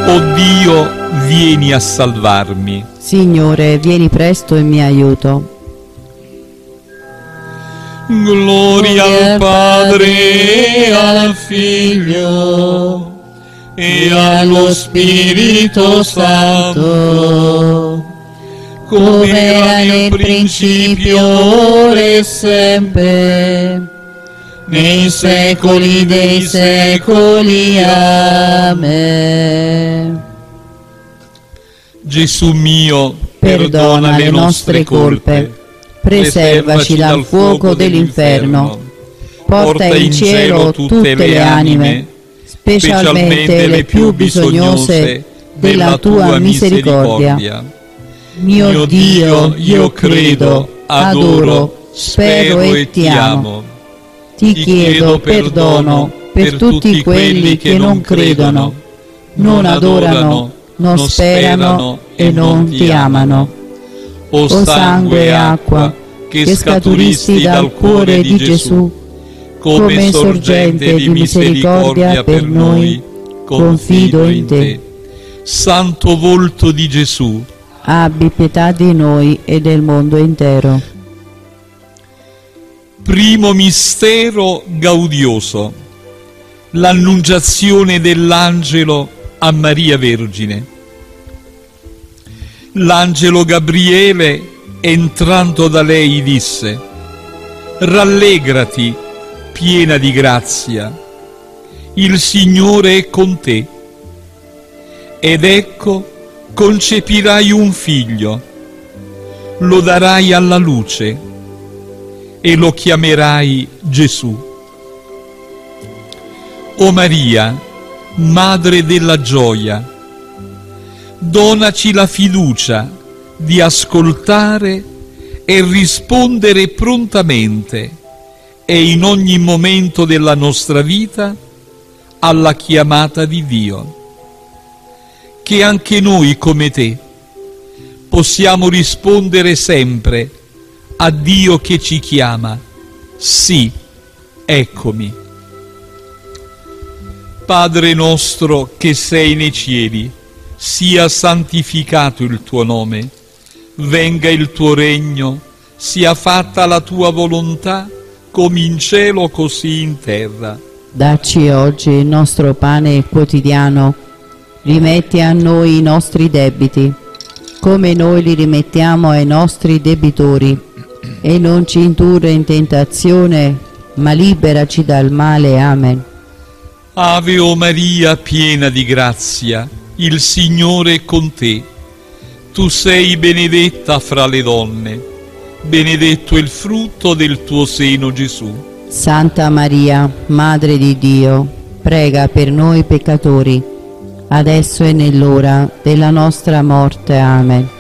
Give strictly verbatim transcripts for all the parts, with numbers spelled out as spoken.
O Dio, vieni a salvarmi. Signore, vieni presto in mio aiuto. Gloria al Padre e al Figlio e allo Spirito Santo, come era nel principio, ora e sempre, nei secoli dei secoli. Amen. Gesù mio, Perdona le nostre colpe, preservaci dal fuoco dell'inferno, porta in cielo tutte le anime, specialmente le più bisognose della tua misericordia. Mio Dio, io credo, adoro, spero e ti amo. Ti chiedo perdono per tutti quelli che non credono, non adorano, non sperano e non ti amano. O sangue e acqua che scaturisti dal cuore di Gesù, come sorgente di misericordia per noi, confido in te. Santo volto di Gesù, abbi pietà di noi e del mondo intero. Primo mistero gaudioso: l'annunciazione dell'angelo a Maria Vergine. L'angelo Gabriele, entrando da lei, disse: rallegrati, piena di grazia, il Signore è con te. Ed ecco, concepirai un figlio, lo darai alla luce e lo chiamerai Gesù. O Maria, Madre della gioia, donaci la fiducia di ascoltare e rispondere prontamente e in ogni momento della nostra vita alla chiamata di Dio. Che anche noi, come te, possiamo rispondere sempre a Dio che ci chiama: sì, eccomi. Padre nostro che sei nei cieli, sia santificato il tuo nome, venga il tuo regno, sia fatta la tua volontà, come in cielo così in terra. Dacci oggi il nostro pane quotidiano, rimetti a noi i nostri debiti, come noi li rimettiamo ai nostri debitori, e non ci indurre in tentazione, ma liberaci dal male. Amen. Ave o Maria, piena di grazia, il Signore è con te. Tu sei benedetta fra le donne, benedetto il frutto del tuo seno, Gesù. Santa Maria, Madre di Dio, prega per noi peccatori, adesso e nell'ora della nostra morte. Amen.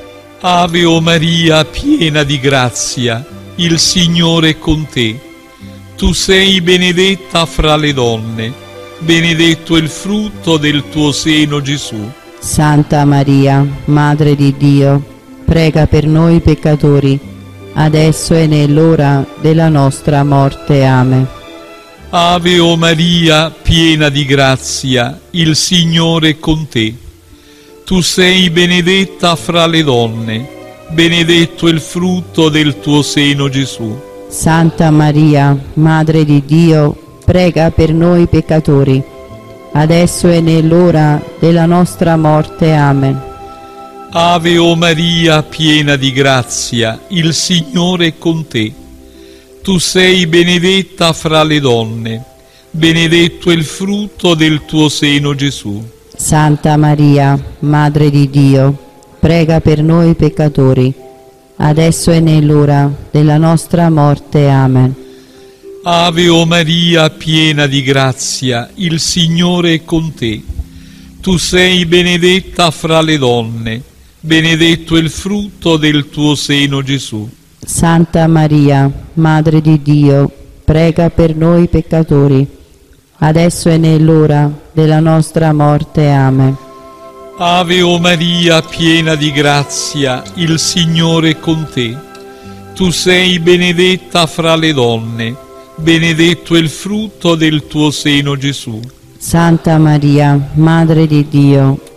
Ave o Maria, piena di grazia, il Signore è con te. Tu sei benedetta fra le donne, benedetto il frutto del tuo seno, Gesù. Santa Maria, Madre di Dio, prega per noi peccatori, adesso e nell'ora della nostra morte. Amen. Ave o Maria, piena di grazia, il Signore è con te. Tu sei benedetta fra le donne, benedetto il frutto del tuo seno, Gesù. Santa Maria, Madre di Dio, prega per noi peccatori, adesso e nell'ora della nostra morte. Amen. Ave o Maria, piena di grazia, il Signore è con te. Tu sei benedetta fra le donne, benedetto il frutto del tuo seno, Gesù. Santa Maria, Madre di Dio, prega per noi peccatori, adesso e nell'ora della nostra morte. Amen. Ave o Maria, piena di grazia, il Signore è con te. Tu sei benedetta fra le donne, benedetto il frutto del tuo seno, Gesù. Santa Maria, Madre di Dio, prega per noi peccatori, adesso e nell'ora della nostra morte. Amen. Ave o Maria, piena di grazia, il Signore è con te. Tu sei benedetta fra le donne, benedetto il frutto del tuo seno, Gesù. Santa Maria, Madre di Dio,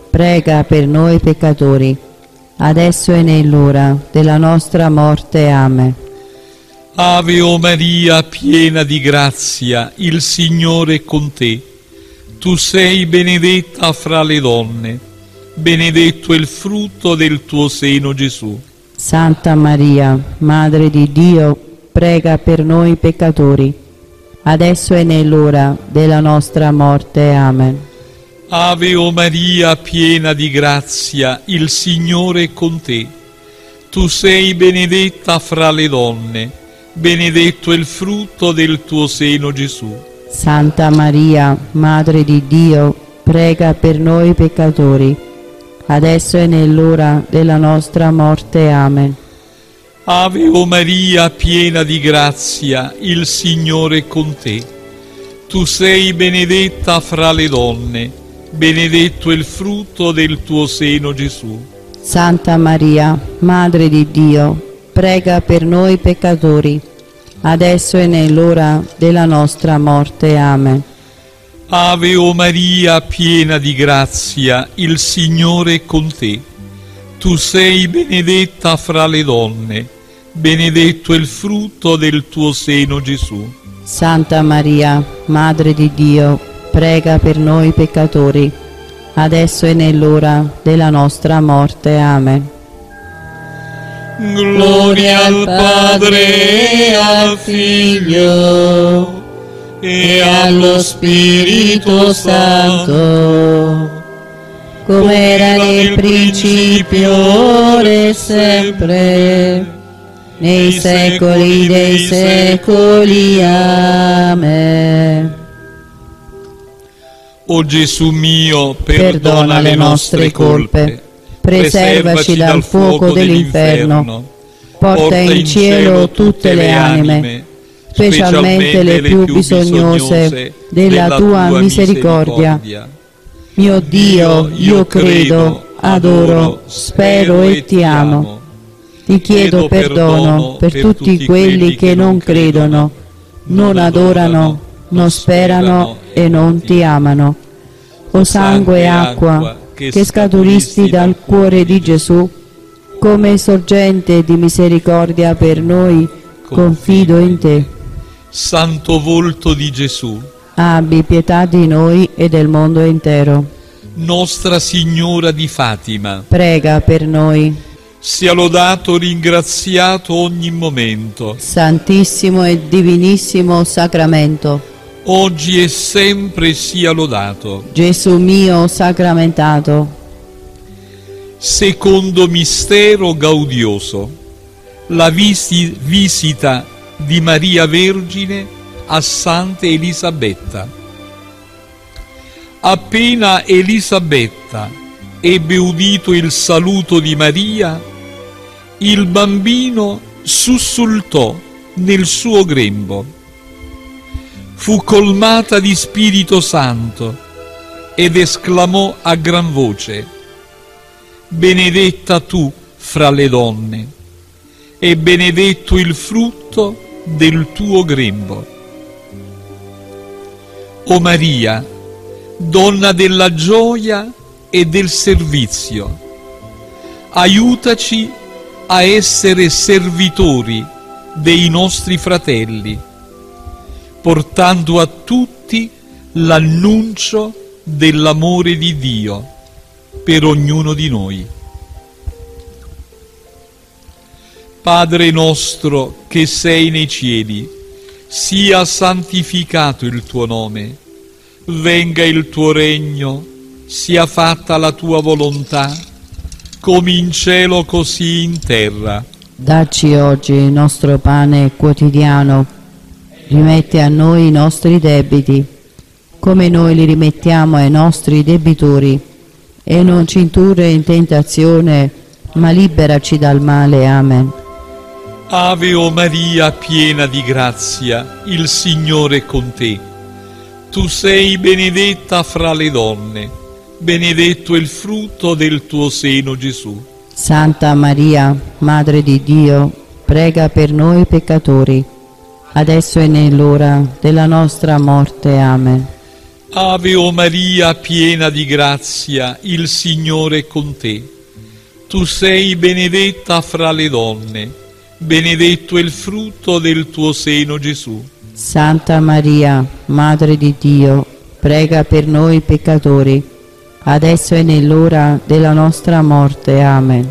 prega per noi peccatori, adesso e nell'ora della nostra morte. Amen. Ave o Maria, piena di grazia, il Signore è con te. Tu sei benedetta fra le donne, benedetto è il frutto del tuo seno, Gesù. Santa Maria, Madre di Dio, prega per noi peccatori, adesso e nell'ora della nostra morte. Amen. Ave o Maria, piena di grazia, il Signore è con te. Tu sei benedetta fra le donne, benedetto è il frutto del tuo seno, Gesù. Santa Maria, Madre di Dio, prega per noi peccatori, adesso e nell'ora della nostra morte. Amen. Ave o Maria, piena di grazia, il Signore è con te. Tu sei benedetta fra le donne, benedetto è il frutto del tuo seno, Gesù. Santa Maria, Madre di Dio, prega per noi peccatori, adesso e nell'ora della nostra morte. Amen. Ave o Maria, piena di grazia, il Signore è con te. Tu sei benedetta fra le donne, benedetto è il frutto del tuo seno, Gesù. Santa Maria, Madre di Dio, prega per noi peccatori, adesso e nell'ora della nostra morte. Amen. Gloria al Padre e al Figlio e allo Spirito Santo, come era nel principio, ora e sempre, nei secoli dei secoli. Amen. O Gesù mio, Perdona, perdona le nostre colpe, preservaci dal fuoco dell'inferno, porta in cielo tutte le anime, specialmente le più bisognose della tua misericordia. Mio Dio, io credo, adoro, spero e ti amo. Ti chiedo perdono per tutti quelli che non credono, non adorano, non sperano e non ti amano. O sangue e acqua che scaturisti dal cuore di Gesù, come sorgente di misericordia per noi, confido in te. Santo volto di Gesù, abbi pietà di noi e del mondo intero. Nostra Signora di Fatima, prega per noi. Sia lodato, ringraziato ogni momento, Santissimo e divinissimo sacramento, oggi e sempre sia lodato. Gesù mio sacramentato. Secondo mistero gaudioso, la visi visita di Maria Vergine a Santa Elisabetta. Appena Elisabetta ebbe udito il saluto di Maria, il bambino sussultò nel suo grembo. Fu colmata di Spirito Santo ed esclamò a gran voce: benedetta tu fra le donne, e benedetto il frutto del tuo grembo. O Maria, donna della gioia e del servizio, aiutaci a essere servitori dei nostri fratelli, portando a tutti l'annuncio dell'amore di Dio per ognuno di noi. Padre nostro che sei nei cieli, sia santificato il tuo nome, venga il tuo regno, sia fatta la tua volontà, come in cielo così in terra. Dacci oggi il nostro pane quotidiano, rimetti a noi i nostri debiti, come noi li rimettiamo ai nostri debitori, e non ci indurre in tentazione, ma liberaci dal male. Amen. Ave o Maria, piena di grazia, il Signore è con te. Tu sei benedetta fra le donne, benedetto è il frutto del tuo seno, Gesù. Santa Maria, Madre di Dio, prega per noi peccatori, adesso e nell'ora della nostra morte. Amen. Ave o Maria, piena di grazia, il Signore è con te. Tu sei benedetta fra le donne, benedetto è il frutto del tuo seno, Gesù. Santa Maria, Madre di Dio, prega per noi peccatori, adesso e nell'ora della nostra morte. Amen.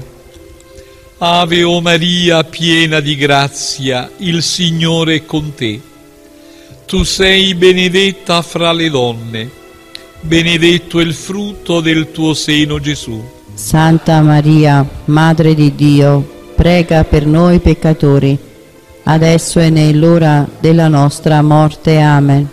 Ave o Maria, piena di grazia, il Signore è con te. Tu sei benedetta fra le donne, benedetto è il frutto del tuo seno, Gesù. Santa Maria, Madre di Dio, prega per noi peccatori, adesso e nell'ora della nostra morte. Amen.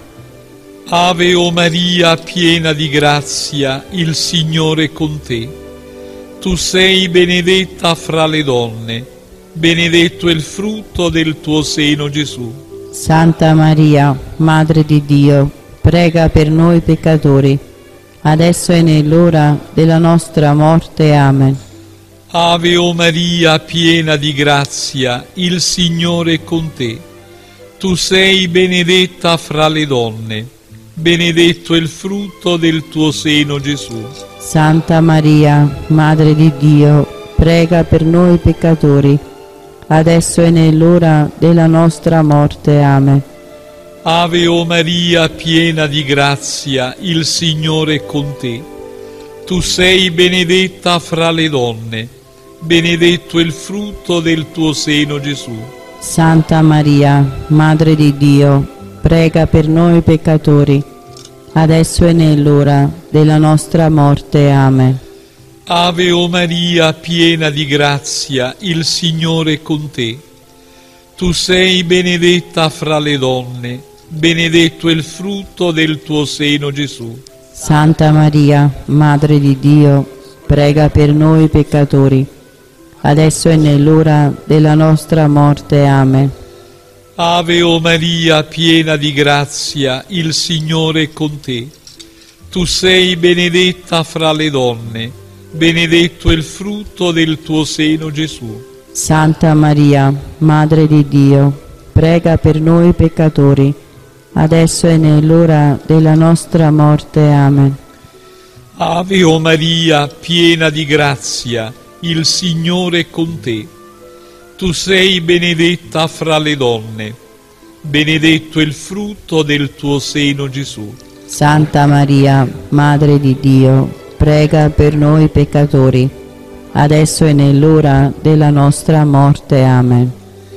Ave o Maria, piena di grazia, il Signore è con te. Tu sei benedetta fra le donne, benedetto è il frutto del tuo seno, Gesù. Santa Maria, Madre di Dio, prega per noi peccatori, adesso e nell'ora della nostra morte. Amen. Ave o Maria, piena di grazia, il Signore è con te. Tu sei benedetta fra le donne, benedetto è il frutto del tuo seno, Gesù. Santa Maria, Madre di Dio, prega per noi peccatori, adesso e nell'ora della nostra morte. Amen. Ave o Maria, piena di grazia, il Signore è con te. Tu sei benedetta fra le donne, benedetto è il frutto del tuo seno, Gesù. Santa Maria, Madre di Dio, prega per noi peccatori, adesso e nell'ora della nostra morte. Amen. Ave o Maria, piena di grazia, il Signore è con te. Tu sei benedetta fra le donne, benedetto è il frutto del tuo seno, Gesù. Santa Maria, Madre di Dio, prega per noi peccatori, adesso e nell'ora della nostra morte. Amen. Ave o Maria, piena di grazia, il Signore è con te. Tu sei benedetta fra le donne, benedetto è il frutto del tuo seno, Gesù. Santa Maria, Madre di Dio, prega per noi peccatori, adesso e nell'ora della nostra morte. Amen. Ave o Maria, piena di grazia, il Signore è con te. Tu sei benedetta fra le donne, benedetto è il frutto del tuo seno, Gesù. Santa Maria, Madre di Dio, prega per noi peccatori, adesso e nell'ora della nostra morte. Amen.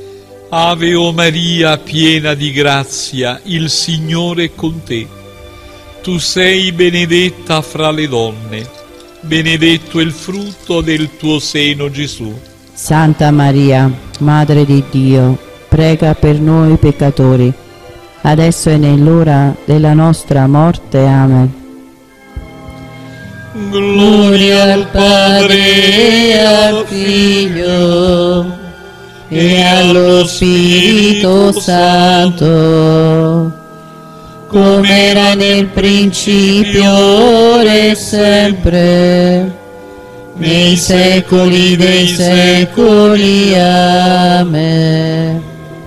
Ave o Maria, piena di grazia, il Signore è con te. Tu sei benedetta fra le donne, benedetto è il frutto del tuo seno, Gesù. Santa Maria, Madre di Dio, prega per noi peccatori, adesso e nell'ora della nostra morte. Amen. Gloria al Padre e al Figlio e allo Spirito Santo, come era nel principio, ora e sempre, nei secoli dei secoli. Amen.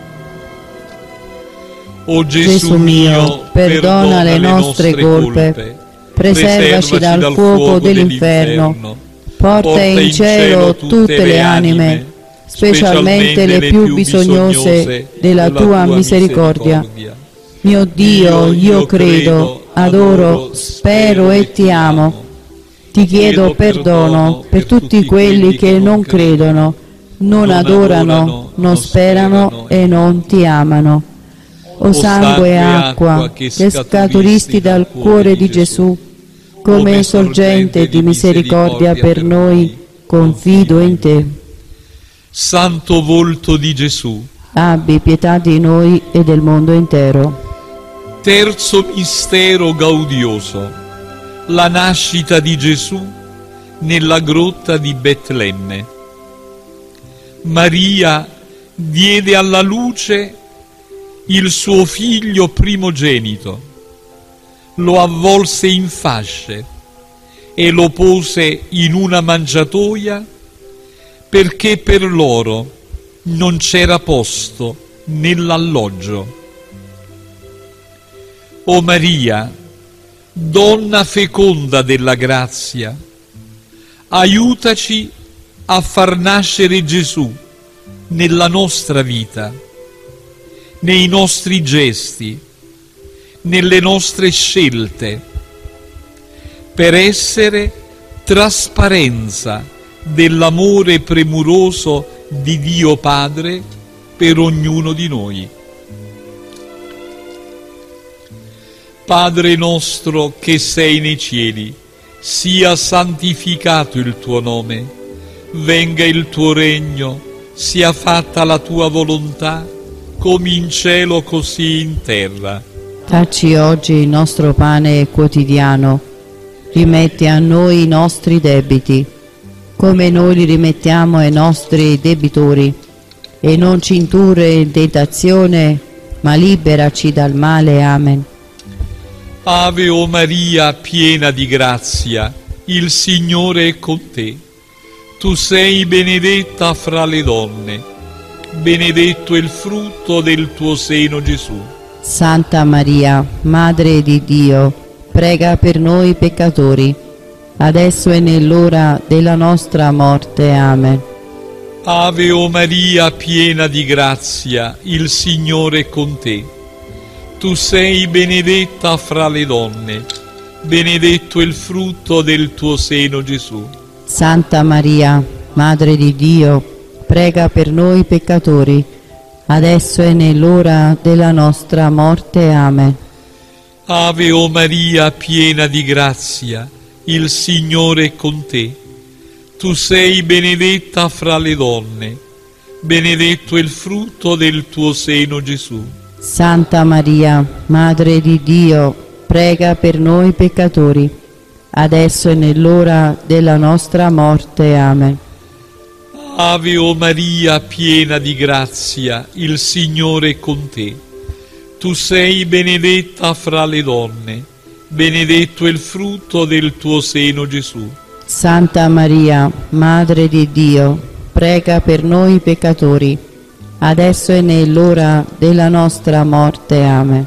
O Gesù mio, perdona le nostre colpe, preservaci dal fuoco dell'inferno, porta in cielo tutte le anime, specialmente le più bisognose della tua misericordia. Mio Dio, io credo, adoro, spero e ti amo. Ti chiedo perdono per tutti quelli che non credono, non adorano, non sperano e non ti amano. O sangue e acqua che scaturisti dal cuore di Gesù, come sorgente di misericordia per noi, confido in te. Santo volto di Gesù, abbi pietà di noi e del mondo intero. Terzo mistero gaudioso: la nascita di Gesù nella grotta di Betlemme. Maria diede alla luce il suo figlio primogenito, lo avvolse in fasce e lo pose in una mangiatoia, perché per loro non c'era posto nell'alloggio. O Maria, Donna feconda della grazia, aiutaci a far nascere Gesù nella nostra vita, nei nostri gesti, nelle nostre scelte, per essere trasparenza dell'amore premuroso di Dio Padre per ognuno di noi. Padre nostro che sei nei cieli, sia santificato il tuo nome, venga il tuo regno, sia fatta la tua volontà, come in cielo così in terra. Dacci oggi il nostro pane quotidiano, rimetti a noi i nostri debiti, come noi li rimettiamo ai nostri debitori, e non ci indurre in tentazione, ma liberaci dal male. Amen. Ave o Maria, piena di grazia, il Signore è con te. Tu sei benedetta fra le donne, benedetto il frutto del tuo seno, Gesù. Santa Maria, Madre di Dio, prega per noi peccatori, adesso e nell'ora della nostra morte. Amen. Ave o Maria, piena di grazia, il Signore è con te. Tu sei benedetta fra le donne, benedetto il frutto del tuo seno, Gesù. Santa Maria, Madre di Dio, prega per noi peccatori, adesso e nell'ora della nostra morte. Amen. Ave o Maria, piena di grazia, il Signore è con te. Tu sei benedetta fra le donne, benedetto il frutto del tuo seno, Gesù. Santa Maria, Madre di Dio, prega per noi peccatori, adesso e nell'ora della nostra morte. Amen. Ave o Maria, piena di grazia, il Signore è con te. Tu sei benedetta fra le donne, benedetto il frutto del tuo seno, Gesù. Santa Maria, Madre di Dio, prega per noi peccatori, adesso e nell'ora della nostra morte. Amen.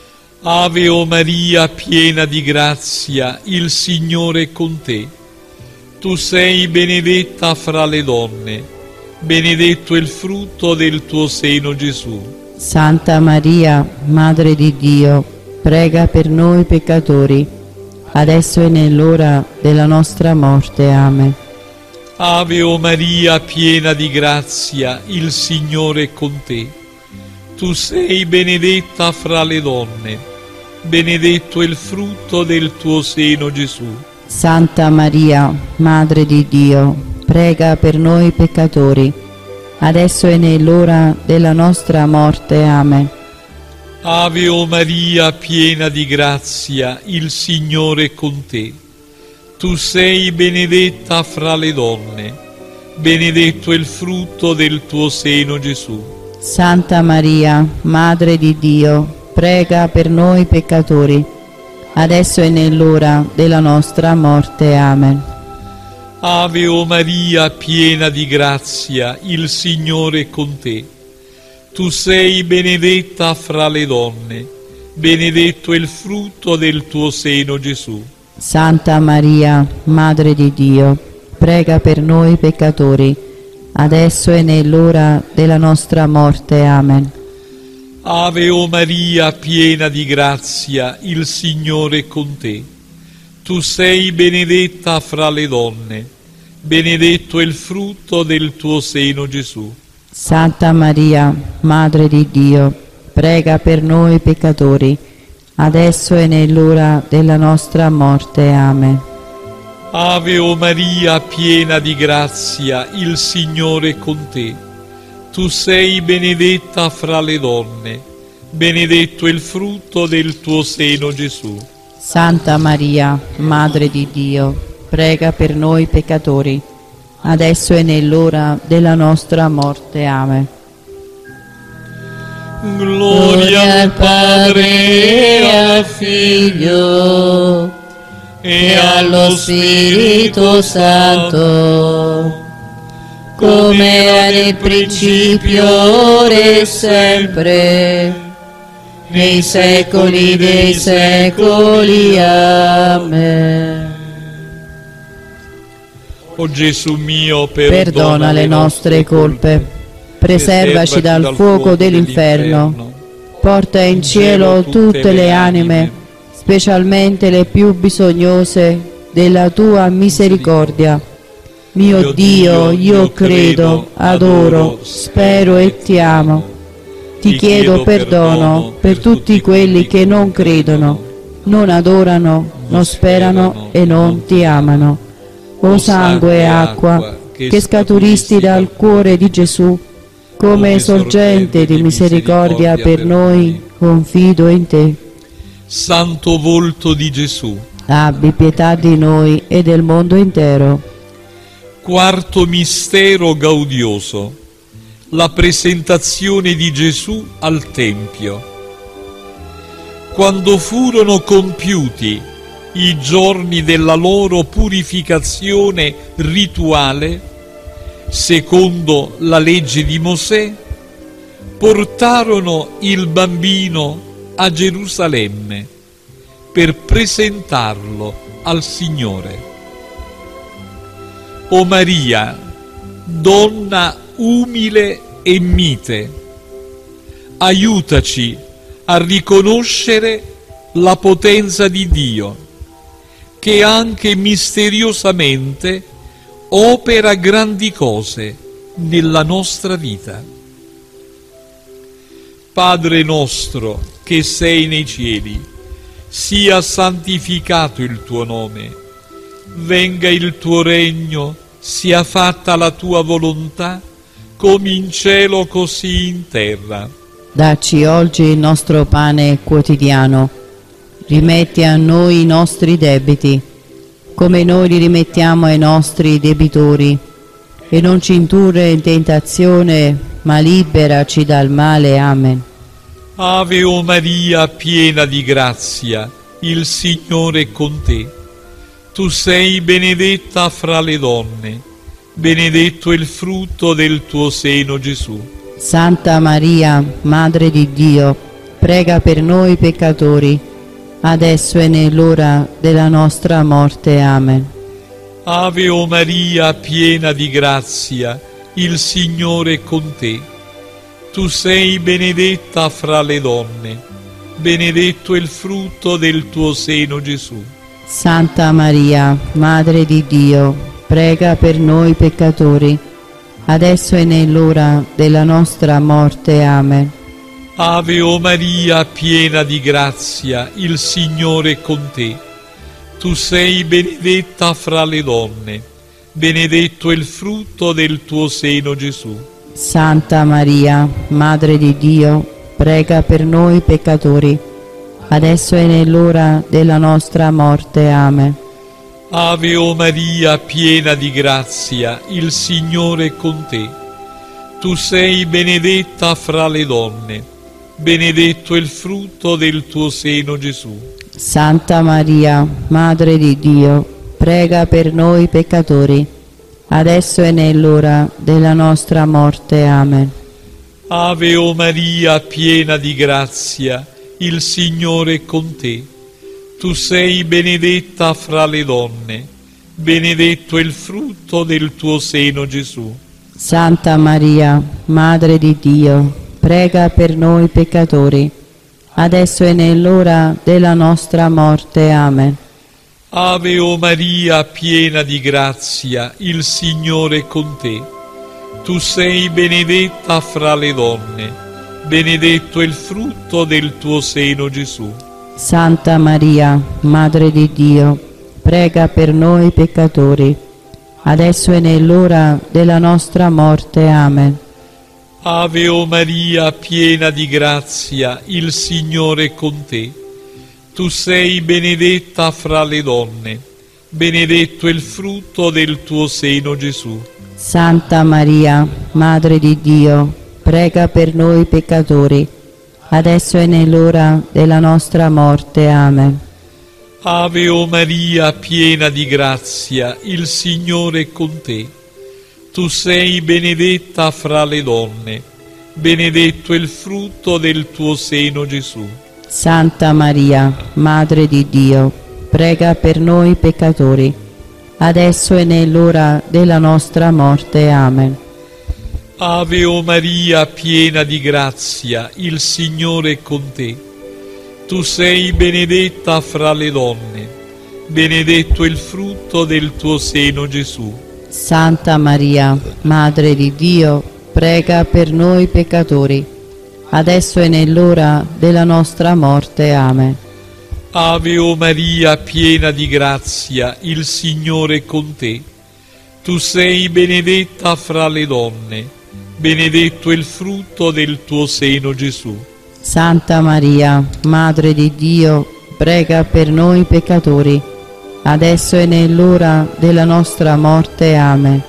Ave o Maria, piena di grazia, il Signore è con te. Tu sei benedetta fra le donne, benedetto il frutto del tuo seno, Gesù. Santa Maria, Madre di Dio, prega per noi peccatori, adesso e nell'ora della nostra morte. Amen. Ave o Maria, piena di grazia, il Signore è con te. Tu sei benedetta fra le donne, benedetto il frutto del tuo seno, Gesù. Santa Maria, Madre di Dio, prega per noi peccatori, adesso e nell'ora della nostra morte. Amen. Ave o Maria, piena di grazia, il Signore è con te. Tu sei benedetta fra le donne, benedetto il frutto del tuo seno, Gesù. Santa Maria, Madre di Dio, prega per noi peccatori, adesso e nell'ora della nostra morte. Amen. Ave o Maria, piena di grazia, il Signore è con te. Tu sei benedetta fra le donne, benedetto il frutto del tuo seno, Gesù. Santa Maria, Madre di Dio, prega per noi peccatori, adesso e nell'ora della nostra morte. Amen. Ave o Maria, piena di grazia, il Signore è con te. Tu sei benedetta fra le donne, benedetto il frutto del tuo seno, Gesù. Santa Maria, Madre di Dio, prega per noi peccatori, adesso e nell'ora della nostra morte. Amen. Ave o Maria, piena di grazia, il Signore è con te. Tu sei benedetta fra le donne, benedetto il frutto del tuo seno, Gesù. Santa Maria, Madre di Dio, prega per noi peccatori, adesso e nell'ora della nostra morte. Amen. Gloria al Padre e al Figlio e allo Spirito Santo, come era nel principio, ora e sempre, nei secoli dei secoli. Amen. O Gesù mio, perdona, Perdona le nostre colpe, preservaci dal fuoco dell'inferno, porta in cielo tutte le anime, specialmente le più bisognose della tua misericordia. Mio Dio, io credo, adoro, spero e ti amo. Ti chiedo perdono per tutti quelli che non credono, non adorano, non sperano e non ti amano. O sangue e acqua che scaturisti dal cuore di Gesù, come sorgente di misericordia per noi, confido in te. Santo volto di Gesù, abbi pietà di noi e del mondo intero. Quarto mistero gaudioso: la presentazione di Gesù al Tempio. Quando furono compiuti i giorni della loro purificazione rituale, secondo la legge di Mosè, portarono il bambino a Gerusalemme per presentarlo al Signore. O Maria, donna umile e mite, aiutaci a riconoscere la potenza di Dio, che anche misteriosamente opera grandi cose nella nostra vita. Padre nostro che sei nei cieli, sia santificato il tuo nome, venga il tuo regno, sia fatta la tua volontà, come in cielo così in terra. Dacci oggi il nostro pane quotidiano. Rimetti a noi i nostri debiti, come noi li rimettiamo ai nostri debitori, e non ci indurre in tentazione, ma liberaci dal male. Amen. Ave o Maria, piena di grazia, il Signore è con te. Tu sei benedetta fra le donne, benedetto è il frutto del tuo seno, Gesù. Santa Maria, Madre di Dio, prega per noi peccatori, adesso è nell'ora della nostra morte. Amen. Ave o Maria, piena di grazia, il Signore è con te. Tu sei benedetta fra le donne, benedetto è il frutto del tuo seno, Gesù. Santa Maria, Madre di Dio, prega per noi peccatori, adesso è nell'ora della nostra morte. Amen. Ave o Maria, piena di grazia, il Signore è con te. Tu sei benedetta fra le donne, benedetto è il frutto del tuo seno, Gesù. Santa Maria, Madre di Dio, prega per noi peccatori, adesso è nell'ora della nostra morte. Amen. Ave o Maria, piena di grazia, il Signore è con te. Tu sei benedetta fra le donne, benedetto è il frutto del tuo seno, Gesù. Santa Maria, Madre di Dio, prega per noi peccatori, adesso è nell'ora della nostra morte. Amen. Ave o Maria, piena di grazia, il Signore è con te. Tu sei benedetta fra le donne, benedetto è il frutto del tuo seno, Gesù. Santa Maria, Madre di Dio, prega per noi peccatori, adesso è nell'ora della nostra morte. Amen. Ave o Maria, piena di grazia, il Signore è con te. Tu sei benedetta fra le donne, benedetto è il frutto del tuo seno, Gesù. Santa Maria, Madre di Dio, prega per noi peccatori, adesso è nell'ora della nostra morte. Amen. Ave o Maria, piena di grazia, il Signore è con te. Tu sei benedetta fra le donne, benedetto è il frutto del tuo seno, Gesù. Santa Maria, Madre di Dio, prega per noi peccatori, adesso è nell'ora della nostra morte. Amen. Ave o Maria, piena di grazia, il Signore è con te. Tu sei benedetta fra le donne, benedetto è il frutto del tuo seno, Gesù. Santa Maria, Madre di Dio, prega per noi peccatori, adesso e nell'ora della nostra morte. Amen. Ave o Maria, piena di grazia, il Signore è con te. Tu sei benedetta fra le donne, benedetto è il frutto del tuo seno, Gesù. Santa Maria, Madre di Dio, prega per noi peccatori, adesso e nell'ora della nostra morte. Amen. Ave o Maria, piena di grazia, il Signore è con te. Tu sei benedetta fra le donne, benedetto è il frutto del tuo seno, Gesù. Santa Maria, Madre di Dio, prega per noi peccatori, adesso e nell'ora della nostra morte. Amen.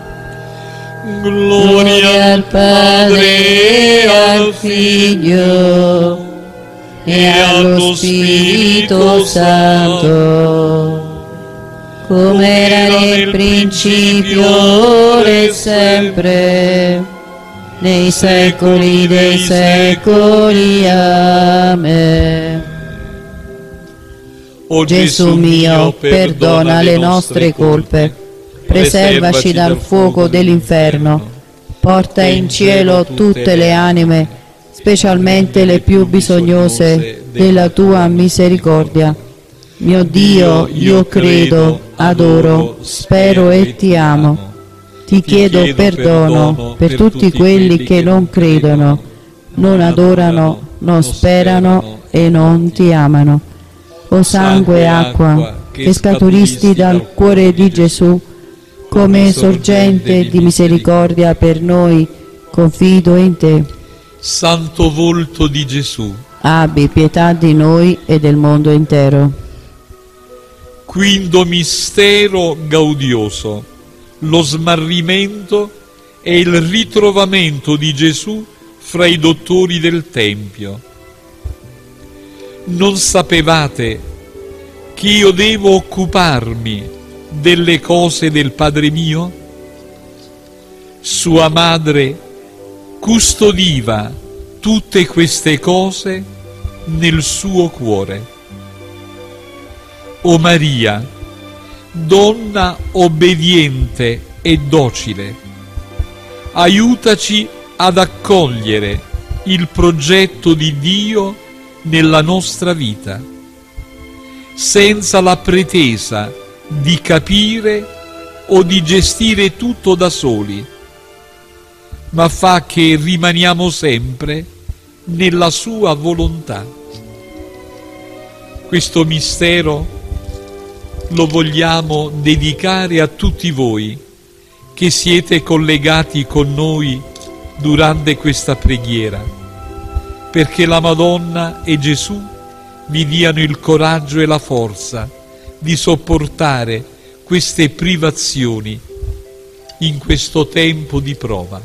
Gloria al Padre e al Figlio e allo Spirito Santo, come era nel principio, ora e sempre, nei secoli dei secoli. Amen. O Gesù mio, perdona le nostre colpe, preservaci dal fuoco dell'inferno, porta in cielo tutte le anime, specialmente le più bisognose della tua misericordia. Mio Dio, io credo, adoro, spero e ti amo. Ti chiedo perdono per tutti quelli che non credono, non adorano, non sperano e non ti amano. O sangue e acqua che scaturisti dal cuore di Gesù, come sorgente di misericordia per noi, confido in te. Santo volto di Gesù, abbi pietà di noi e del mondo intero. Quinto mistero gaudioso: lo smarrimento e il ritrovamento di Gesù fra i dottori del Tempio. Non sapevate che io devo occuparmi delle cose del Padre mio? Sua madre custodiva tutte queste cose nel suo cuore. O Maria, donna obbediente e docile, aiutaci ad accogliere il progetto di Dio nella nostra vita, senza la pretesa di capire o di gestire tutto da soli, ma fa che rimaniamo sempre nella sua volontà. Questo mistero lo vogliamo dedicare a tutti voi che siete collegati con noi durante questa preghiera, perché la Madonna e Gesù vi diano il coraggio e la forza di sopportare queste privazioni in questo tempo di prova.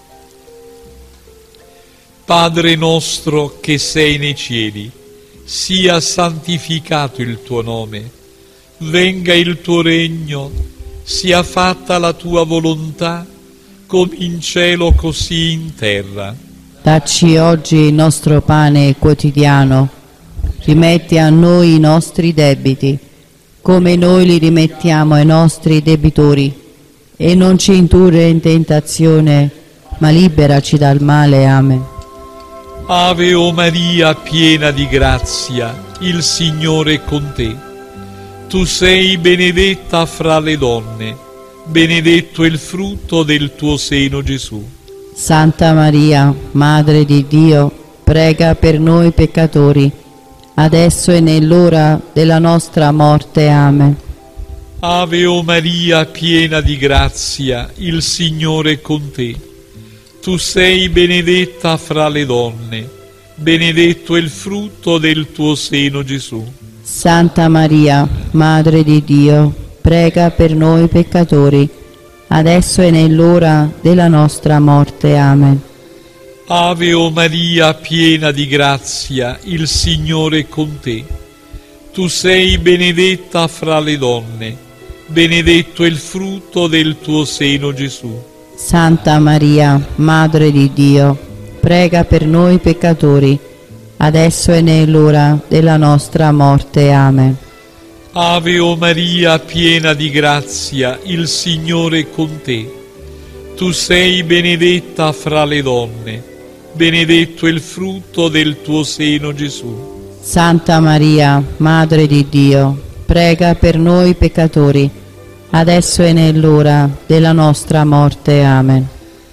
Padre nostro che sei nei cieli, sia santificato il tuo nome, venga il tuo regno, sia fatta la tua volontà, come in cielo così in terra. Dacci oggi il nostro pane quotidiano, rimetti a noi i nostri debiti, come noi li rimettiamo ai nostri debitori, e non ci indurre in tentazione, ma liberaci dal male. Amen. Ave o Maria, piena di grazia, il Signore è con te. Tu sei benedetta fra le donne, benedetto è il frutto del tuo seno, Gesù. Santa Maria, Madre di Dio, prega per noi peccatori, adesso e nell'ora della nostra morte. Amen. Ave o Maria, piena di grazia, il Signore è con te. Tu sei benedetta fra le donne, benedetto è il frutto del tuo seno, Gesù. Santa Maria, Madre di Dio, prega per noi peccatori, adesso e nell'ora della nostra morte. Amen. Ave o Maria, piena di grazia, il Signore è con te. Tu sei benedetta fra le donne, benedetto è il frutto del tuo seno, Gesù. Santa Maria, Madre di Dio, prega per noi peccatori, adesso e nell'ora della nostra morte. Amen. Ave o Maria, piena di grazia, il Signore è con te. Tu sei benedetta fra le donne, benedetto è il frutto del tuo seno, Gesù. Santa Maria, Madre di Dio, prega per noi peccatori, adesso e nell'ora della nostra morte. Amen.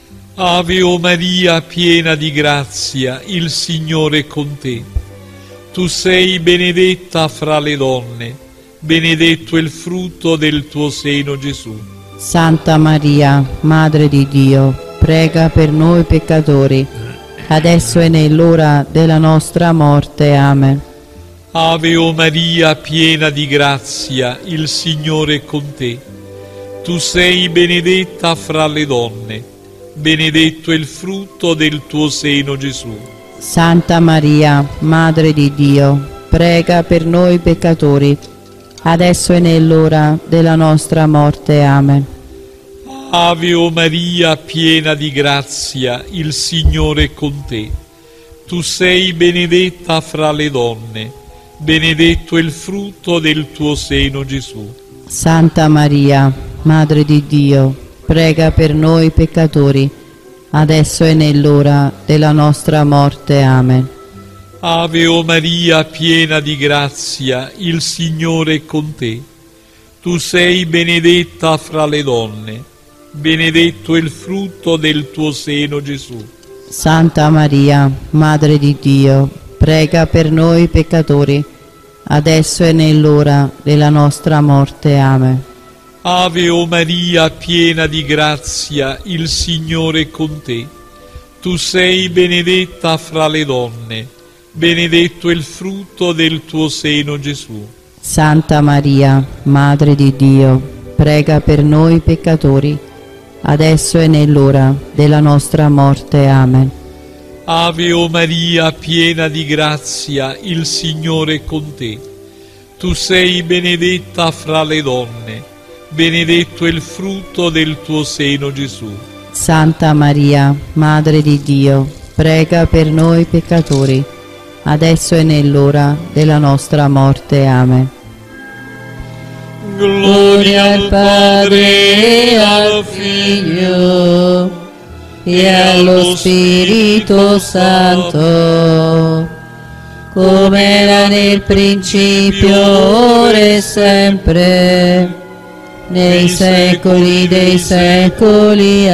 Ave o Maria, piena di grazia, il Signore è con te. Tu sei benedetta fra le donne, benedetto è il frutto del tuo seno, Gesù. Santa Maria, Madre di Dio, prega per noi peccatori, adesso e nell'ora della nostra morte. Amen. Ave o Maria, piena di grazia, il Signore è con te. Tu sei benedetta fra le donne, benedetto è il frutto del tuo seno, Gesù. Santa Maria, Madre di Dio, prega per noi peccatori, adesso e nell'ora della nostra morte. Amen. Ave o Maria, piena di grazia, il Signore è con te. Tu sei benedetta fra le donne, benedetto è il frutto del tuo seno, Gesù. Santa Maria, Madre di Dio, prega per noi peccatori, adesso e nell'ora della nostra morte. Amen. Ave o Maria, piena di grazia, il Signore è con te. Tu sei benedetta fra le donne, benedetto è il frutto del tuo seno, Gesù. Santa Maria, Madre di Dio, prega per noi peccatori, adesso e nell'ora della nostra morte. Amen. Ave o Maria, piena di grazia, il Signore è con te. Tu sei benedetta fra le donne, benedetto è il frutto del tuo seno, Gesù. Santa Maria, Madre di Dio, prega per noi peccatori, adesso e nell'ora della nostra morte. Amen. Ave o Maria, piena di grazia, il Signore è con te. Tu sei benedetta fra le donne, benedetto è il frutto del tuo seno, Gesù. Santa Maria, Madre di Dio, prega per noi peccatori, adesso e nell'ora della nostra morte. Amen. Gloria al Padre e al Figlio e allo Spirito Santo, come era nel principio, ora e sempre, nei secoli dei secoli.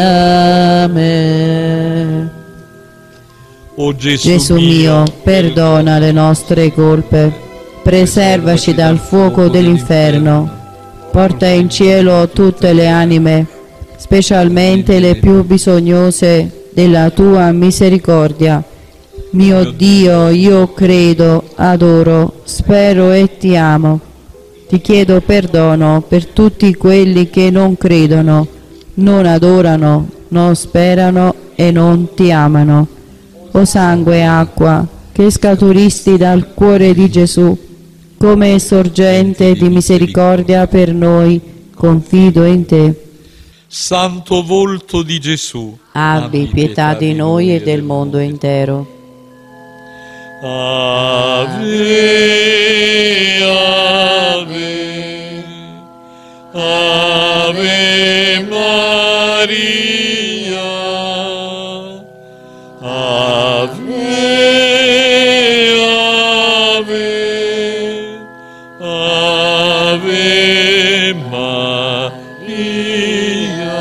Amen. O Gesù, Gesù mio, perdona le nostre colpe, preservaci dal fuoco dell'inferno, porta in cielo tutte le anime, specialmente le più bisognose della tua misericordia. Mio Dio, io credo, adoro, spero e ti amo. Ti chiedo perdono per tutti quelli che non credono, non adorano, non sperano e non ti amano. O sangue e acqua, che scaturisti dal cuore di Gesù, come sorgente di misericordia per noi, confido in te. Santo volto di Gesù, abbi pietà di noi e del mondo intero. Ave, Ave, Ave Maria, Ave, Ave, Ave Maria.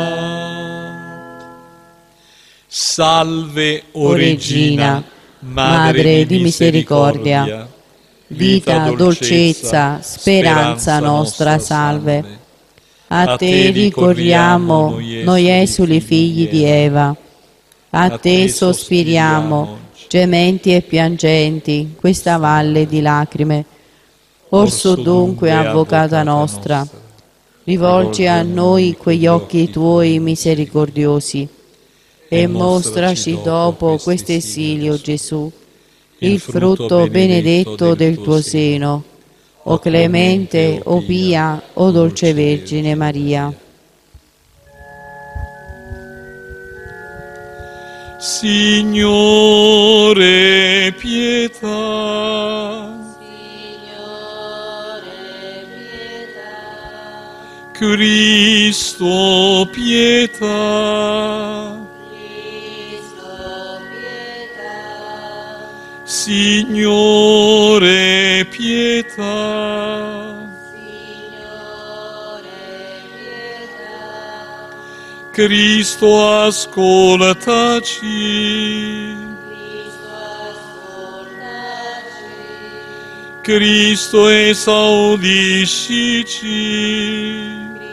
Salve, o Regina, Madre di misericordia, vita, dolcezza, speranza nostra, salve. A te ricorriamo, noi esuli figli di Eva, a te sospiriamo, gementi e piangenti, questa valle di lacrime. Orso dunque, avvocata nostra, rivolgi a noi quegli occhi tuoi misericordiosi, e mostraci dopo questo esilio, Gesù, il frutto benedetto del tuo seno, o clemente, o pia, o dolce Vergine Maria. Signore, pietà. Cristo, pietà. Cristo, pietà. Signore, pietà. Signore, pietà. Cristo, ascoltaci. Cristo, ascoltaci. Cristo, esaudiscici.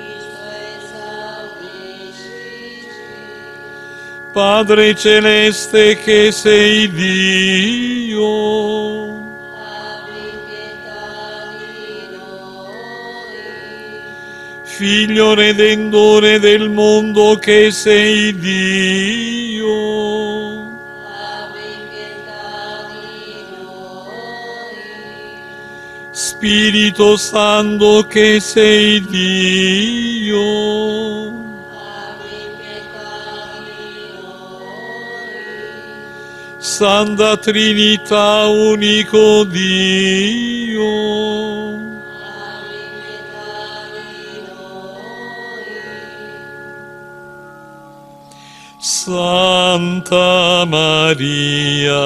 Padre celeste che sei Dio, abbi pietà di noi. Figlio redentore del mondo che sei Dio, abbi pietà di noi. Spirito Santo che sei Dio, Santa Trinità, unico Dio, abbi pietà di noi. Santa Maria,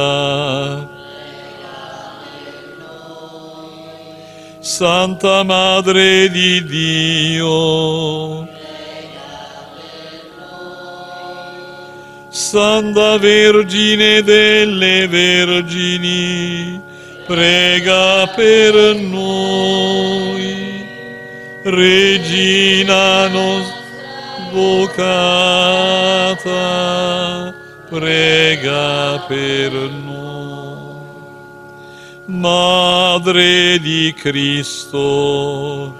Santa Madre di Dio, Santa Vergine delle Vergini, prega per noi. Regina nostra vocata, prega per noi. Madre di Cristo,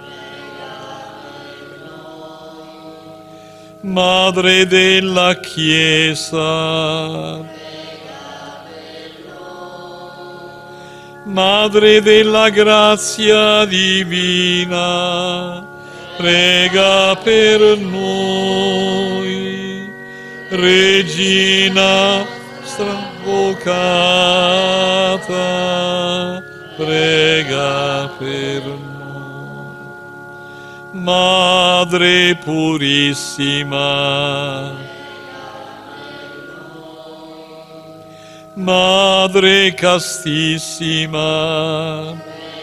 Madre della Chiesa, Madre della grazia divina, prega per noi. Regina stravocata, prega per noi. Madre purissima, Madre castissima,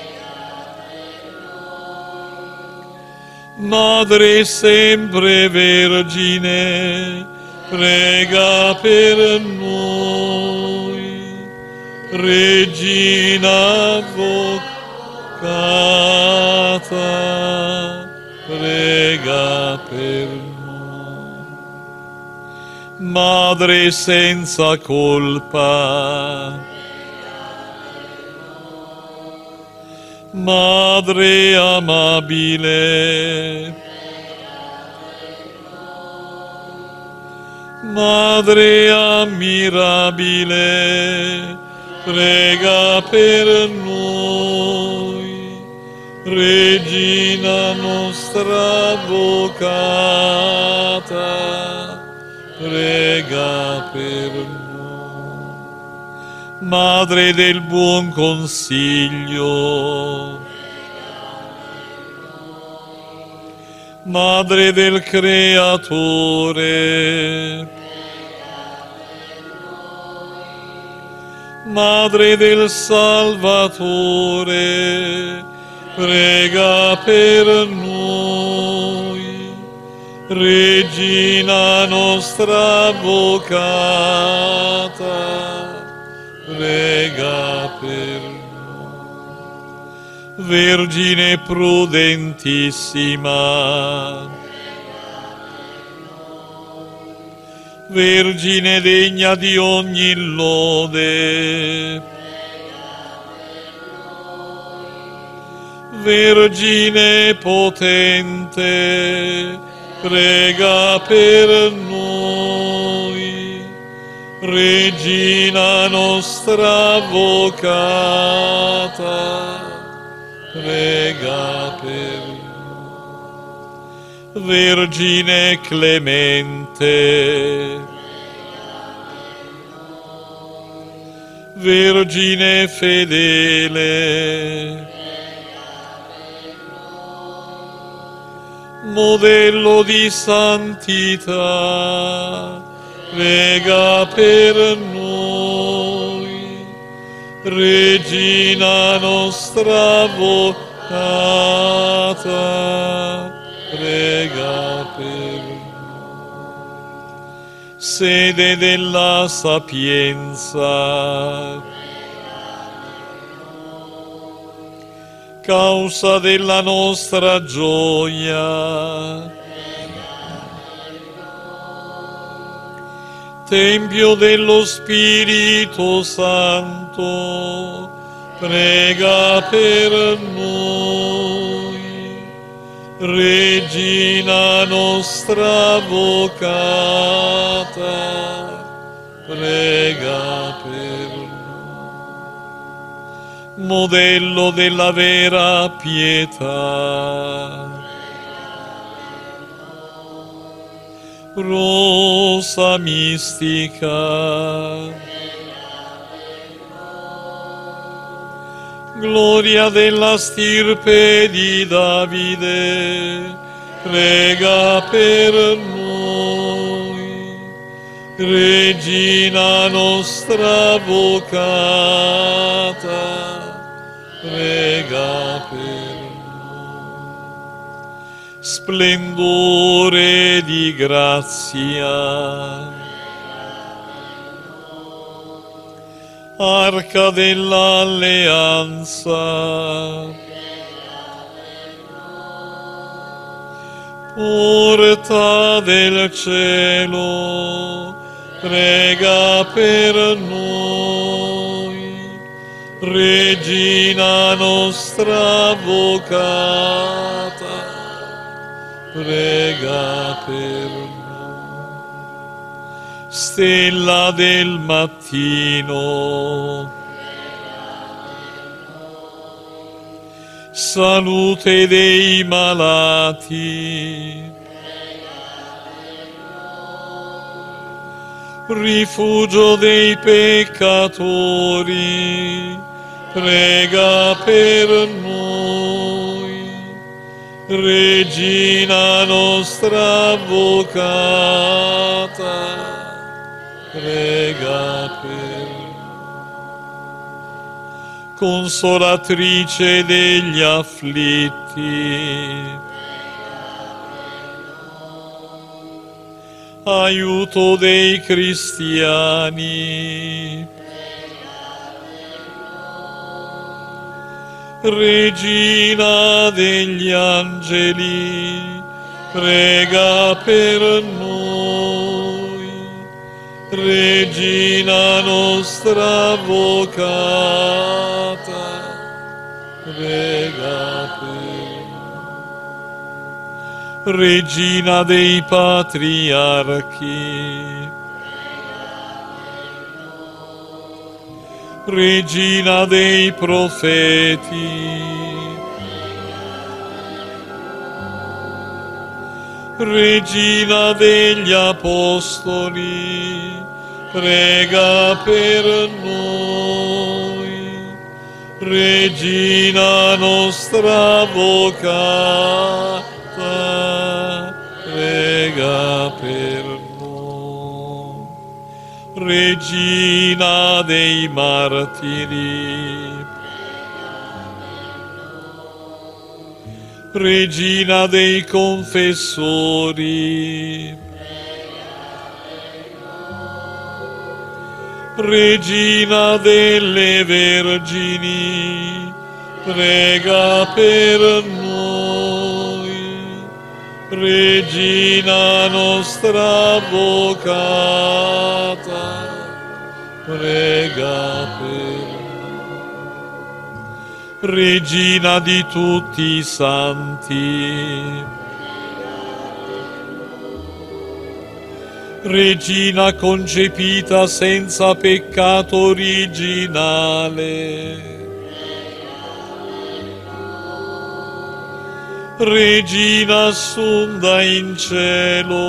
Madre sempre vergine, prega per noi. Regina avvocata, prega per noi. Madre senza colpa, Madre amabile, Madre ammirabile, prega per noi. Regina nostra avvocata, prega per noi. Madre del buon consiglio, Madre del Creatore, Madre del Salvatore, prega per noi. Regina nostra avvocata, prega per noi. Vergine prudentissima, Vergine degna di ogni lode, Vergine potente, prega per noi. Regina nostra avvocata, prega per noi. Vergine clemente, Vergine fedele, modello di santità, prega per noi. Regina nostra vocata, prega per noi. Sede della sapienza, causa della nostra gioia, Tempio dello Spirito Santo, prega per noi. Regina nostra vocata, prega per noi. Modello della vera pietà, rosa mistica, gloria della stirpe di Davide, prega per noi. Regina nostra vocata, prega per noi. Splendore di grazia, arca dell'alleanza, porta del cielo, prega per noi. Regina nostra vocata, prega per noi. Stella del mattino, salute dei malati, rifugio dei peccatori, prega per noi. Regina nostra vocata, prega per noi. Consolatrice degli afflitti, aiuto dei cristiani, Regina degli angeli, prega per noi. Regina nostra vocata, prega per noi. Regina dei patriarchi, Regina dei profeti, Regina degli apostoli, prega per noi. Regina nostra vocata, prega per noi. Regina dei martiri, Regina dei confessori, Regina delle vergini, prega per noi. Regina nostra vocata, prega per noi. Regina di tutti i santi, Regina concepita senza peccato originale, Regina assunta in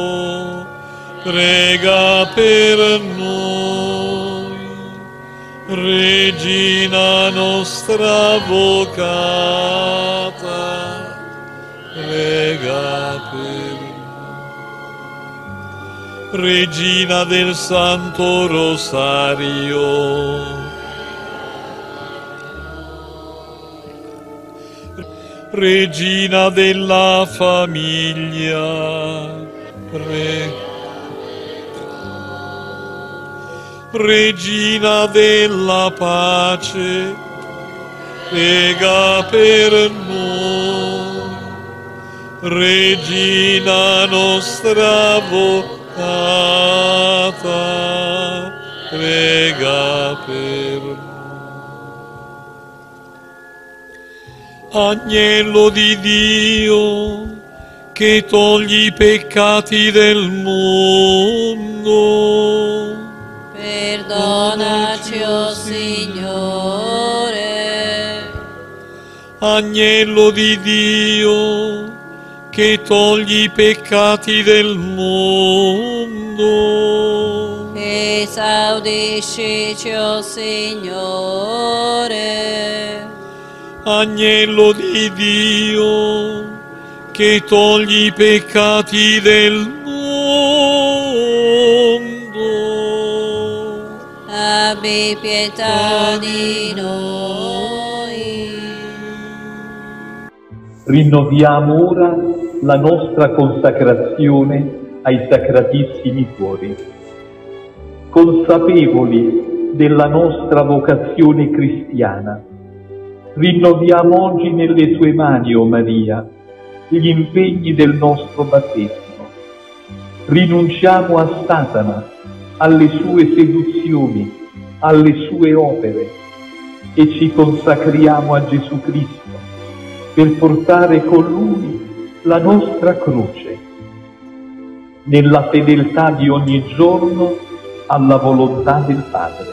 cielo, prega per noi. Regina nostra avvocata, prega per noi. Regina del Santo Rosario, Regina della famiglia, prega. Regina della pace, prega per noi. Regina nostra avvocata, prega per noi. Agnello di Dio, che togli i peccati del mondo, perdonaci, o Signore. Agnello di Dio, che togli i peccati del mondo, esaudiscici, o Signore. Agnello di Dio, che togli i peccati del mondo, abbi pietà di noi. Rinnoviamo ora la nostra consacrazione ai Sacratissimi Cuori. Consapevoli della nostra vocazione cristiana, rinnoviamo oggi nelle tue mani, o Maria, gli impegni del nostro battesimo. Rinunciamo a Satana, alle sue seduzioni, alle sue opere, e ci consacriamo a Gesù Cristo per portare con Lui la nostra croce, nella fedeltà di ogni giorno alla volontà del Padre.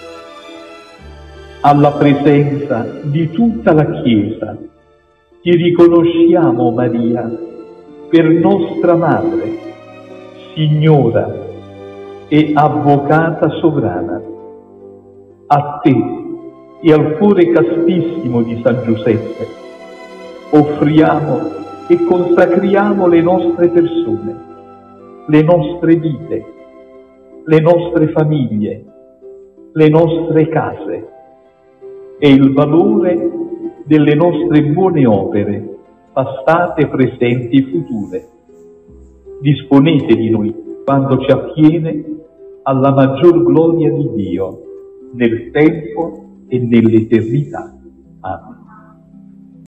Alla presenza di tutta la Chiesa ti riconosciamo, Maria, per nostra Madre, Signora e Avvocata sovrana. A te e al cuore castissimo di San Giuseppe offriamo e consacriamo le nostre persone, le nostre vite, le nostre famiglie, le nostre case e il valore delle nostre buone opere, passate, presenti e future. Disponete di noi quando ci appiene alla maggior gloria di Dio, nel tempo e nell'eternità. Amen.